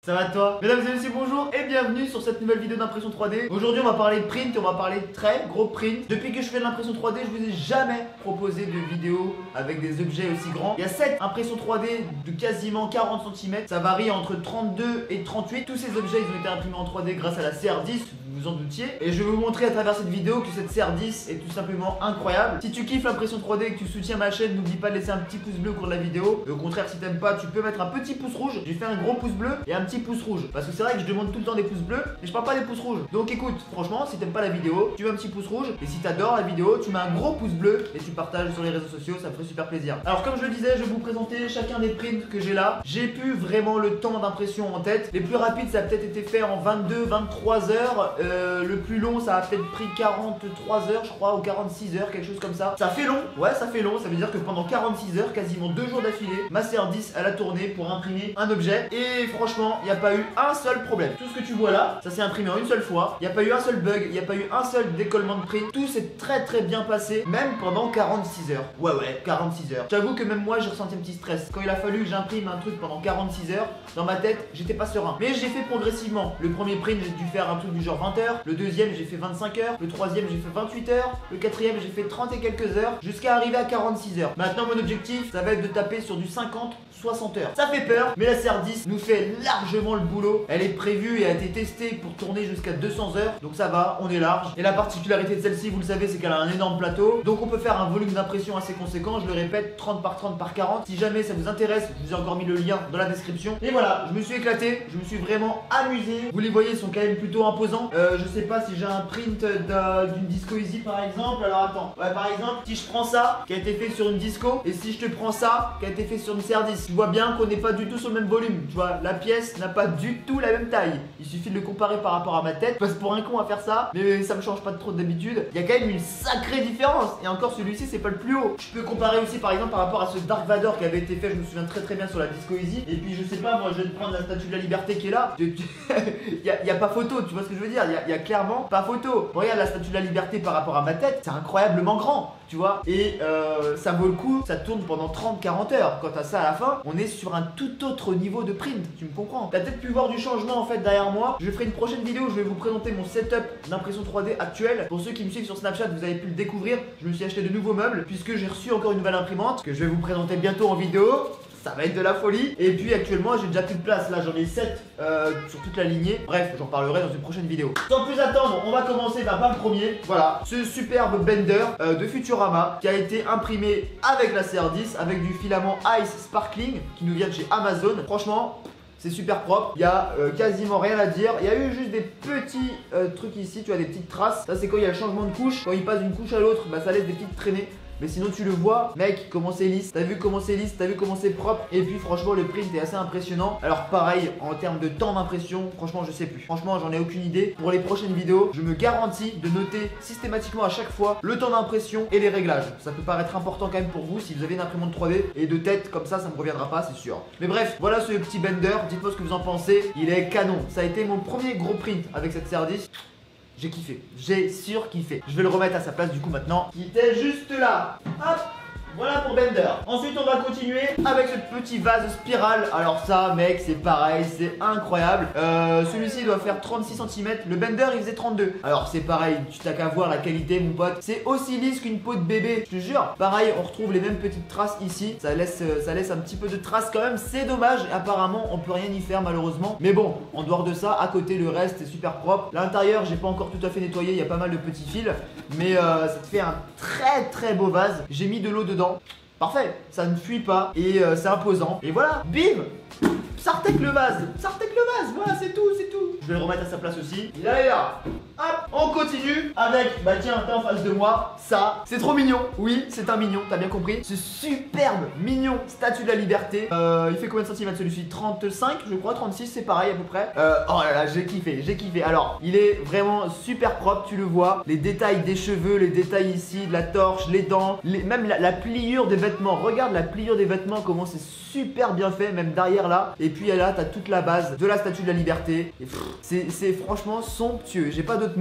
Ça va toi? Mesdames et messieurs, bonjour et bienvenue sur cette nouvelle vidéo d'impression 3D. Aujourd'hui on va parler de print et on va parler de très gros print. Depuis que je fais de l'impression 3D, je vous ai jamais proposé de vidéo avec des objets aussi grands. Il y a 7 impressions 3D de quasiment 40 cm. Ça varie entre 32 et 38. Tous ces objets ils ont été imprimés en 3D grâce à la CR10, vous vous en doutiez. Et je vais vous montrer à travers cette vidéo que cette CR10 est tout simplement incroyable. Si tu kiffes l'impression 3D et que tu soutiens ma chaîne, n'oublie pas de laisser un petit pouce bleu au cours de la vidéo. Et au contraire, si t'aimes pas, tu peux mettre un petit pouce rouge. J'ai fait un gros pouce bleu et un petit pouce rouge. Parce que c'est vrai que je demande tout le temps des pouces bleus, mais je parle pas des pouces rouges. Donc écoute, franchement, si t'aimes pas la vidéo, tu mets un petit pouce rouge. Et si t'adores la vidéo, tu mets un gros pouce bleu et tu partages sur les réseaux sociaux, ça me ferait super plaisir. Alors comme je le disais, je vais vous présenter chacun des prints que j'ai là. J'ai plus vraiment le temps d'impression en tête. Les plus rapides, ça a peut-être été fait en 22-23 heures. Le plus long, ça a peut-être pris 43 heures, je crois, ou 46 heures, quelque chose comme ça. Ça fait long, ouais, ça fait long. Ça veut dire que pendant 46 heures, quasiment 2 jours d'affilée, ma CR10 elle a tourné pour imprimer un objet. Et franchement, il n'y a pas eu un seul problème. Tout ce que tu vois là, ça s'est imprimé en une seule fois. Il n'y a pas eu un seul bug, il n'y a pas eu un seul décollement de print. Tout s'est très bien passé, même pendant 46 heures. Ouais, 46 heures. J'avoue que même moi, j'ai ressenti un petit stress. Quand il a fallu que j'imprime un truc pendant 46 heures, dans ma tête, j'étais pas serein. Mais j'ai fait progressivement. Le premier print, j'ai dû faire un truc du genre 20 heures. Le deuxième, j'ai fait 25 heures. Le troisième, j'ai fait 28 heures. Le quatrième, j'ai fait 30 et quelques heures. Jusqu'à arriver à 46 heures. Maintenant, mon objectif, ça va être de taper sur du 50-60 heures. Ça fait peur, mais la CR10 nous fait largement le boulot. Elle est prévue et a été testée pour tourner jusqu'à 200 heures. Donc ça va, on est large. Et la particularité de celle-ci, vous le savez, c'est qu'elle a un énorme plateau. Donc on peut faire un volume d'impression assez conséquent. Je le répète, 30 par 30 par 40. Si jamais ça vous intéresse, je vous ai encore mis le lien dans la description. Et voilà, je me suis éclaté. Je me suis vraiment amusé. Vous les voyez, ils sont quand même plutôt imposants. Je sais pas si j'ai un print d'une Disco Easy par exemple. Alors attends. Ouais, par exemple, si je prends ça, qui a été fait sur une Disco, et si je te prends ça, qui a été fait sur une CR10, tu vois bien qu'on n'est pas du tout sur le même volume. Tu vois, la pièce n'a pas du tout la même taille. Il suffit de le comparer par rapport à ma tête. Je passe pour un con à faire ça, mais ça me change pas trop d'habitude. Il y a quand même une sacrée différence. Et encore, celui-ci, c'est pas le plus haut. Je peux comparer aussi par exemple par rapport à ce Dark Vador qui avait été fait, je me souviens très bien sur la Disco Easy. Et puis je sais pas, moi je vais te prendre la Statue de la Liberté qui est là. Il y a pas photo, tu vois ce que je veux dire. Il y a clairement pas photo. Regarde la Statue de la Liberté par rapport à ma tête, c'est incroyablement grand, tu vois. Et ça vaut le coup, ça tourne pendant 30-40 heures. Quant à ça, à la fin, on est sur un tout autre niveau de print, tu me comprends. T'as peut-être pu voir du changement en fait derrière moi. Je ferai une prochaine vidéo où je vais vous présenter mon setup d'impression 3D actuel. Pour ceux qui me suivent sur Snapchat, vous avez pu le découvrir. Je me suis acheté de nouveaux meubles puisque j'ai reçu encore une nouvelle imprimante que je vais vous présenter bientôt en vidéo. Ça va être de la folie. Et puis actuellement j'ai déjà plus de place. Là j'en ai 7 sur toute la lignée. Bref, j'en parlerai dans une prochaine vidéo. Sans plus attendre, on va commencer par le premier. Voilà, ce superbe Bender de Futurama qui a été imprimé avec la CR10, avec du filament Ice Sparkling qui nous vient de chez Amazon. Franchement, c'est super propre, il y a quasiment rien à dire. Il y a eu juste des petits trucs ici, tu vois, des petites traces. Ça c'est quand il y a le changement de couche. Quand il passe d'une couche à l'autre, bah, ça laisse des petites traînées. Mais sinon tu le vois, mec, comment c'est lisse. T'as vu comment c'est lisse, t'as vu comment c'est propre. Et puis franchement le print est assez impressionnant. Alors pareil, en termes de temps d'impression, franchement je sais plus. Franchement j'en ai aucune idée. Pour les prochaines vidéos, je me garantis de noter systématiquement à chaque fois le temps d'impression et les réglages. Ça peut paraître important quand même pour vous si vous avez une imprimante 3D. Et de tête comme ça me reviendra pas, c'est sûr. Mais bref, voilà ce petit Bender. Dites-moi ce que vous en pensez. Il est canon. Ça a été mon premier gros print avec cette CR10. J'ai kiffé, j'ai surkiffé. Je vais le remettre à sa place du coup maintenant. Il était juste là. Hop. Voilà pour Bender. Ensuite on va continuer avec ce petit vase spirale. Alors ça mec c'est pareil, c'est incroyable. Celui-ci doit faire 36 cm. Le Bender il faisait 32. Alors c'est pareil, tu t'as qu'à voir la qualité mon pote. C'est aussi lisse qu'une peau de bébé, je te jure. Pareil on retrouve les mêmes petites traces ici. Ça laisse un petit peu de traces quand même. C'est dommage, apparemment on peut rien y faire malheureusement. Mais bon, en dehors de ça, à côté le reste c'est super propre. L'intérieur j'ai pas encore tout à fait nettoyé, il y a pas mal de petits fils. Mais ça te fait un très beau vase. J'ai mis de l'eau dedans. Parfait, ça ne fuit pas et c'est imposant. Et voilà, bim, Sartek le vase, voilà c'est tout. Je vais le remettre à sa place aussi. Il est là. Hop, on continue avec, bah tiens, t'es en face de moi, ça, c'est trop mignon. Oui, c'est un mignon, t'as bien compris. Ce superbe, mignon Statue de la Liberté. Il fait combien de centimètres celui-ci? 35, je crois, 36, c'est pareil à peu près. Oh là là, j'ai kiffé. Alors, il est vraiment super propre, tu le vois. Les détails des cheveux, les détails ici, de la torche, les dents, même la pliure des vêtements. Regarde la pliure des vêtements, comment c'est super bien fait, même derrière là. Et puis là, t'as toute la base de la Statue de la Liberté. C'est franchement somptueux, j'ai pas d'autres mots.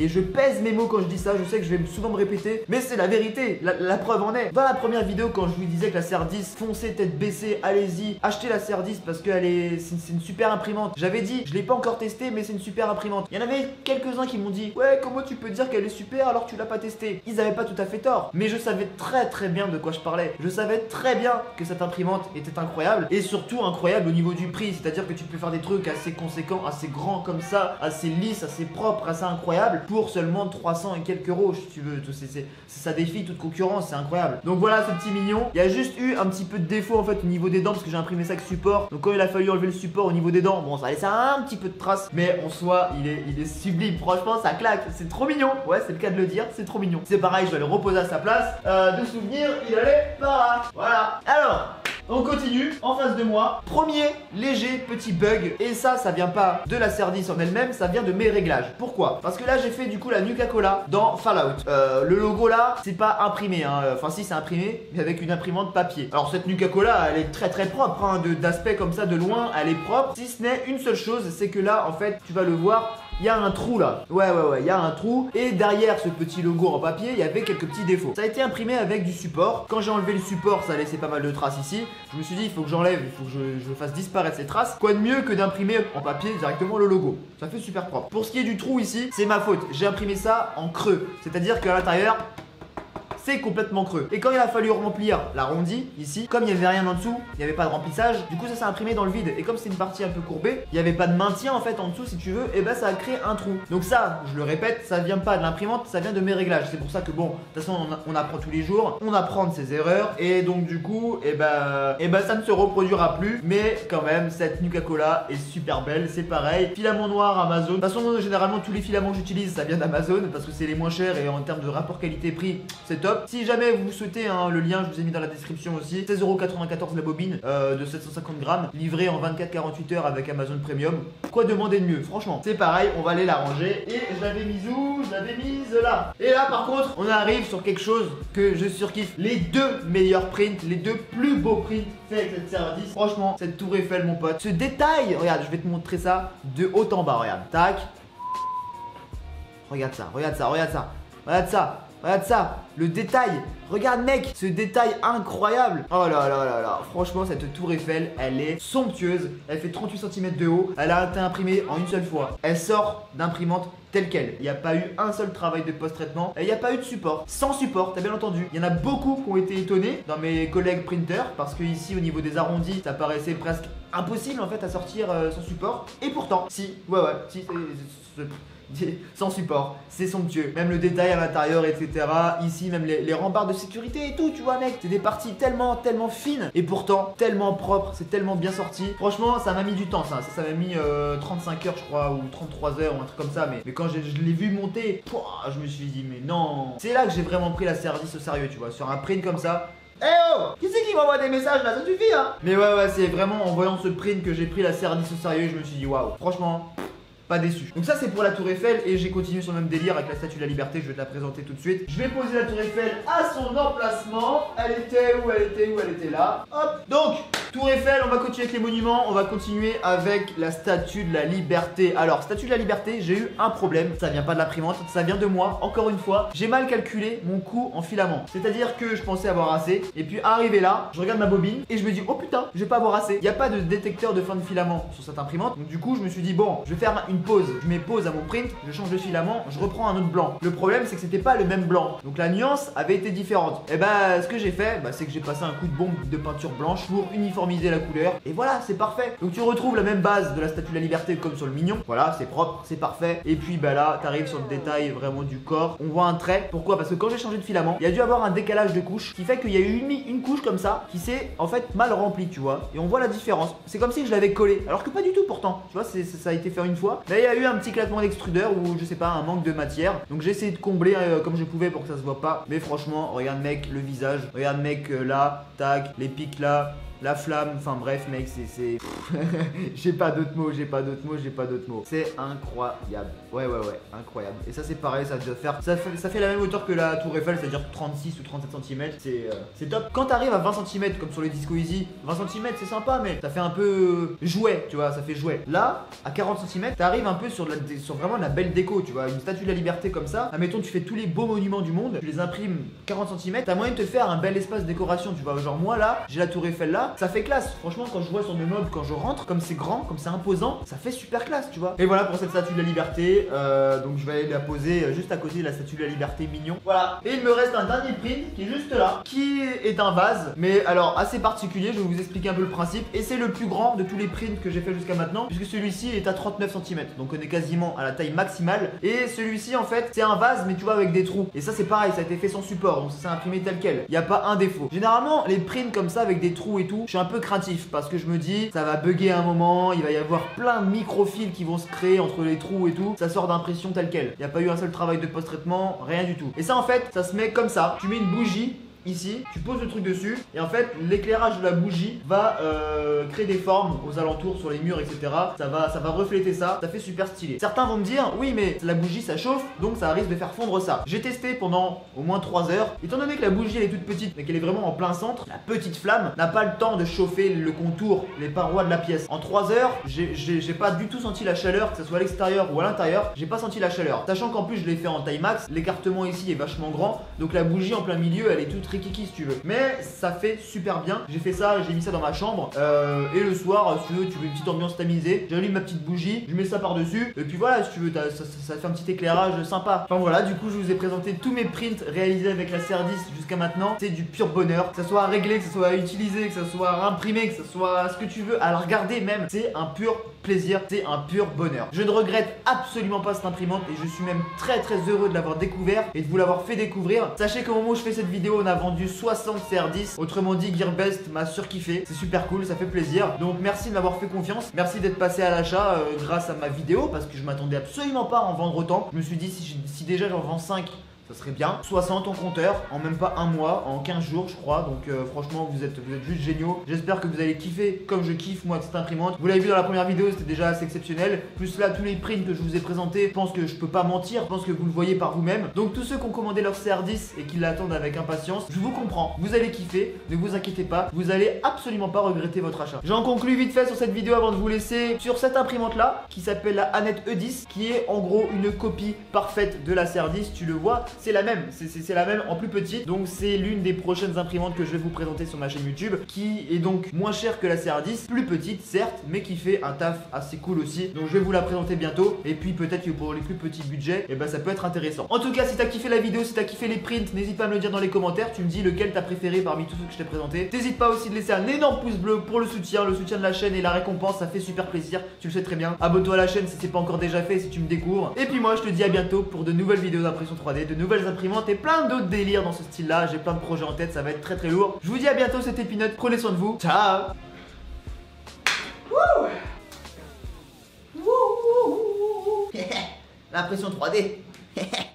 et je pèse mes mots quand je dis ça, je sais que je vais souvent me répéter, mais c'est la vérité, la preuve en est. Dans la première vidéo, quand je vous disais que la CR10, foncez tête baissée, allez-y, achetez la CR10 parce que c'est une super imprimante. J'avais dit, je l'ai pas encore testé, mais c'est une super imprimante. Il y en avait quelques-uns qui m'ont dit, ouais, comment tu peux dire qu'elle est super alors que tu l'as pas testée? Ils avaient pas tout à fait tort, mais je savais très bien de quoi je parlais. Je savais très bien que cette imprimante était incroyable, et surtout incroyable au niveau du prix, c'est-à-dire que tu peux faire des trucs assez conséquents, assez grands comme ça, assez lisses, assez propres, assez incroyables, pour seulement 300 et quelques euros, si tu veux. Ça défie toute concurrence, c'est incroyable. Donc voilà ce petit mignon. Il y a juste eu un petit peu de défaut en fait au niveau des dents, parce que j'ai imprimé ça avec support. Donc quand il a fallu enlever le support au niveau des dents, bon, ça a laissé un petit peu de traces, mais en soi il est sublime. Franchement ça claque, c'est trop mignon. Ouais, c'est le cas de le dire, c'est trop mignon. C'est pareil, je vais le reposer à sa place. De souvenir, il allait par là. Voilà. Alors on continue, en face de moi, premier léger petit bug, et ça vient pas de la CR10 en elle-même, ça vient de mes réglages. Pourquoi? Parce que là j'ai fait du coup la Nuka-Cola dans Fallout. Le logo là, c'est pas imprimé, hein. Enfin si, c'est imprimé, mais avec une imprimante papier. Alors cette Nuka-Cola, elle est très propre, hein. D'aspect comme ça, de loin, elle est propre. Si ce n'est une seule chose, c'est que là, en fait, tu vas le voir, il y a un trou là. Ouais, il y a un trou. Et derrière ce petit logo en papier, il y avait quelques petits défauts. Ça a été imprimé avec du support. Quand j'ai enlevé le support, ça laissait pas mal de traces ici. Je me suis dit, il faut que j'enlève, il faut que je fasse disparaître ces traces. Quoi de mieux que d'imprimer en papier directement le logo? Ça fait super propre. Pour ce qui est du trou ici, c'est ma faute. J'ai imprimé ça en creux. C'est-à-dire qu'à l'intérieur, c'est complètement creux. Et quand il a fallu remplir l'arrondi ici, comme il n'y avait rien en dessous, il n'y avait pas de remplissage, du coup ça s'est imprimé dans le vide. Et comme c'est une partie un peu courbée, il n'y avait pas de maintien en fait en dessous si tu veux, et bah ça a créé un trou. Donc ça, je le répète, ça vient pas de l'imprimante, ça vient de mes réglages. C'est pour ça que bon, de toute façon on apprend tous les jours, on apprend de ses erreurs, et donc du coup, et bah ça ne se reproduira plus. Mais quand même, cette Nuka-Cola est super belle, c'est pareil. Filament noir Amazon. De toute façon, généralement tous les filaments que j'utilise, ça vient d'Amazon parce que c'est les moins chers et en termes de rapport qualité-prix, c'est top. Si jamais vous souhaitez, hein, le lien je vous ai mis dans la description aussi. 16,94€ la bobine de 750 grammes, livrée en 24-48 heures avec Amazon Premium. Quoi demander de mieux? Franchement, c'est pareil, on va aller la ranger. Et je l'avais mise où? Je l'avais mise là. Et là par contre, on arrive sur quelque chose que je surkiffe. Les deux meilleurs prints, les deux plus beaux prints faits avec cette CR10. Franchement, cette tour Eiffel mon pote. Ce détail, regarde, je vais te montrer ça de haut en bas, regarde. Tac. Regarde ça, regarde ça, regarde ça. Regarde ça. Regarde ça, le détail. Regarde mec, ce détail incroyable. Oh là là là là. Franchement, cette tour Eiffel, elle est somptueuse. Elle fait 38 cm de haut. Elle a été imprimée en une seule fois. Elle sort d'imprimante telle quelle. Il n'y a pas eu un seul travail de post-traitement. Et il n'y a pas eu de support. Sans support, t'as bien entendu. Il y en a beaucoup qui ont été étonnés dans mes collègues printers. Parce que ici, au niveau des arrondis, ça paraissait presque impossible en fait à sortir sans support. Et pourtant, si, si, sans support, c'est somptueux. Même le détail à l'intérieur, etc. Ici, même les remparts de sécurité et tout, tu vois mec. C'est des parties tellement fines et pourtant tellement propres. C'est tellement bien sorti. Franchement, ça m'a mis du temps ça m'a mis 35 heures je crois, ou 33 heures ou un truc comme ça. Mais quand je l'ai vu monter, je me suis dit mais non. C'est là que j'ai vraiment pris la CR10 au sérieux, tu vois. Sur un print comme ça. Eh oh! Qui c'est qui m'envoie des messages là? Ça suffit hein. Mais ouais, c'est vraiment en voyant ce print que j'ai pris la CR10 au sérieux. Je me suis dit waouh, franchement pas déçu. Donc ça c'est pour la tour Eiffel et j'ai continué sur le même délire avec la statue de la liberté. Je vais te la présenter tout de suite. Je vais poser la tour Eiffel à son emplacement. Elle était où? Elle était là. Hop. Donc tour Eiffel, on va continuer avec les monuments. On va continuer avec la statue de la liberté. Alors statue de la liberté, j'ai eu un problème. Ça vient pas de l'imprimante, ça vient de moi. Encore une fois, j'ai mal calculé mon coût en filament. C'est-à-dire que je pensais avoir assez. Et puis arrivé là, je regarde ma bobine et je me dis oh putain, je vais pas avoir assez. Il n'y a pas de détecteur de fin de filament sur cette imprimante. Donc du coup je me suis dit bon, je vais faire une pause. Je mets pause à mon print, je change de filament, je reprends un autre blanc. Le problème c'est que c'était pas le même blanc. Donc la nuance avait été différente. Et bah ce que j'ai fait, c'est que j'ai passé un coup de bombe de peinture blanche pour uniformiser la couleur. Et voilà, c'est parfait. Donc tu retrouves la même base de la statue de la liberté comme sur le mignon. Voilà, c'est propre, c'est parfait. Et puis bah là, t'arrives sur le détail vraiment du corps. On voit un trait. Pourquoi? Parce que quand j'ai changé de filament, il y a dû avoir un décalage de couche qui fait qu'il y a eu une couche comme ça qui s'est en fait mal remplie, tu vois. Et on voit la différence. C'est comme si je l'avais collé. Alors que pas du tout pourtant. Tu vois, ça a été fait une fois. Là, il y a eu un petit claquement d'extrudeur ou je sais pas, un manque de matière. Donc j'ai essayé de combler comme je pouvais pour que ça se voit pas. Mais franchement, regarde mec le visage. Regarde mec là, tac, les pics là. la flamme, enfin bref mec, c'est... j'ai pas d'autres mots, c'est incroyable. Ouais, incroyable. Et ça c'est pareil, ça doit faire... Ça fait la même hauteur que la tour Eiffel, c'est-à-dire 36 ou 37 cm, c'est top. Quand t'arrives à 20 cm, comme sur les Disco Easy, 20 cm c'est sympa, mais ça fait un peu jouet, tu vois, ça fait jouet. Là, à 40 cm, t'arrives un peu sur vraiment de la belle déco, tu vois, une statue de la liberté comme ça. Admettons, tu fais tous les beaux monuments du monde, tu les imprimes 40 cm, t'as moyen de te faire un bel espace décoration, tu vois. Genre moi là, j'ai la tour Eiffel là, ça fait classe. Franchement, quand je vois sur mes meubles, quand je rentre, comme c'est grand, comme c'est imposant, ça fait super classe, tu vois. Et voilà pour cette statue de la liberté. Donc je vais aller la poser juste à côté de la statue de la liberté mignon. Voilà. Et il me reste un dernier print qui est juste là, qui est un vase, mais alors assez particulier. Je vais vous expliquer un peu le principe. Et c'est le plus grand de tous les prints que j'ai fait jusqu'à maintenant, puisque celui-ci est à 39 cm. Donc on est quasiment à la taille maximale. Et celui-ci en fait, c'est un vase, mais tu vois avec des trous. Et ça c'est pareil, ça a été fait sans support, donc ça s'est imprimé tel quel. Il n'y a pas un défaut. Généralement, les prints comme ça avec des trous et tout, je suis un peu craintif parce que je me dis ça va bugger à un moment, il va y avoir plein de microfils qui vont se créer entre les trous et tout. Ça sort d'impression tel quel. Il n'y a pas eu un seul travail de post-traitement, rien du tout. Et ça en fait, ça se met comme ça. Tu mets une bougie ici, tu poses le truc dessus et en fait l'éclairage de la bougie va créer des formes aux alentours sur les murs, etc. Ça va refléter ça, ça fait super stylé. Certains vont me dire oui mais la bougie ça chauffe donc ça risque de faire fondre ça. J'ai testé pendant au moins 3 heures. Étant donné que la bougie elle est toute petite mais qu'elle est vraiment en plein centre, la petite flamme n'a pas le temps de chauffer le contour, les parois de la pièce. En 3 heures j'ai pas du tout senti la chaleur, que ce soit à l'extérieur ou à l'intérieur, j'ai pas senti la chaleur. Sachant qu'en plus je l'ai fait en taille max, l'écartement ici est vachement grand, donc la bougie en plein milieu elle est toute rikiki si tu veux. Mais ça fait super bien. J'ai fait ça, j'ai mis ça dans ma chambre. Et le soir, si tu veux une petite ambiance tamisée, j'allume ma petite bougie, je mets ça par dessus. Et puis voilà, si tu veux, ça fait un petit éclairage sympa. Enfin voilà, du coup, je vous ai présenté tous mes prints réalisés avec la Cerdis jusqu'à maintenant. C'est du pur bonheur. Que ça soit à régler, que ça soit à utiliser, que ça soit à imprimer, que ça soit ce que tu veux, à la regarder même. C'est un pur plaisir, c'est un pur bonheur. Je ne regrette absolument pas cette imprimante et je suis même très heureux de l'avoir découvert et de vous l'avoir fait découvrir. Sachez qu'au moment où je fais cette vidéo, on a vendu 60 CR10. Autrement dit, Gearbest m'a surkiffé. C'est super cool, ça fait plaisir. Donc merci de m'avoir fait confiance. Merci d'être passé à l'achat grâce à ma vidéo parce que je m'attendais absolument pas à en vendre autant. Je me suis dit si déjà j'en vends 5, ça serait bien. 60 en compteur, en même pas un mois, en 15 jours je crois. Donc franchement vous êtes juste géniaux. J'espère que vous allez kiffer comme je kiffe moi avec cette imprimante. Vous l'avez vu dans la première vidéo, c'était déjà assez exceptionnel. Plus là tous les prints que je vous ai présentés, je pense que je peux pas mentir, je pense que vous le voyez par vous-même. Donc tous ceux qui ont commandé leur CR10 et qui l'attendent avec impatience, je vous comprends. Vous allez kiffer, ne vous inquiétez pas, vous allez absolument pas regretter votre achat. J'en conclus vite fait sur cette vidéo avant de vous laisser sur cette imprimante là qui s'appelle la Anet E10, qui est en gros une copie parfaite de la CR10. Tu le vois, c'est la même, c'est la même en plus petite. Donc c'est l'une des prochaines imprimantes que je vais vous présenter sur ma chaîne YouTube, qui est donc moins chère que la CR10, plus petite certes, mais qui fait un taf assez cool aussi. Donc je vais vous la présenter bientôt. Et puis peut-être que pour les plus petits budgets, et ben ça peut être intéressant. En tout cas, si t'as kiffé la vidéo, si t'as kiffé les prints, n'hésite pas à me le dire dans les commentaires. Tu me dis lequel t'as préféré parmi tous ceux que je t'ai présenté. N'hésite pas aussi de laisser un énorme pouce bleu pour le soutien de la chaîne et la récompense, ça fait super plaisir. Tu le sais très bien. Abonne-toi à la chaîne si c'est pas encore déjà fait, si tu me découvres. Et puis moi, je te dis à bientôt pour de nouvelles vidéos d'impression 3D, de nouvelles imprimantes et plein d'autres délires dans ce style là. J'ai plein de projets en tête, ça va être très lourd. Je vous dis à bientôt, c'était Peanut, prenez soin de vous, ciao. L'impression 3D.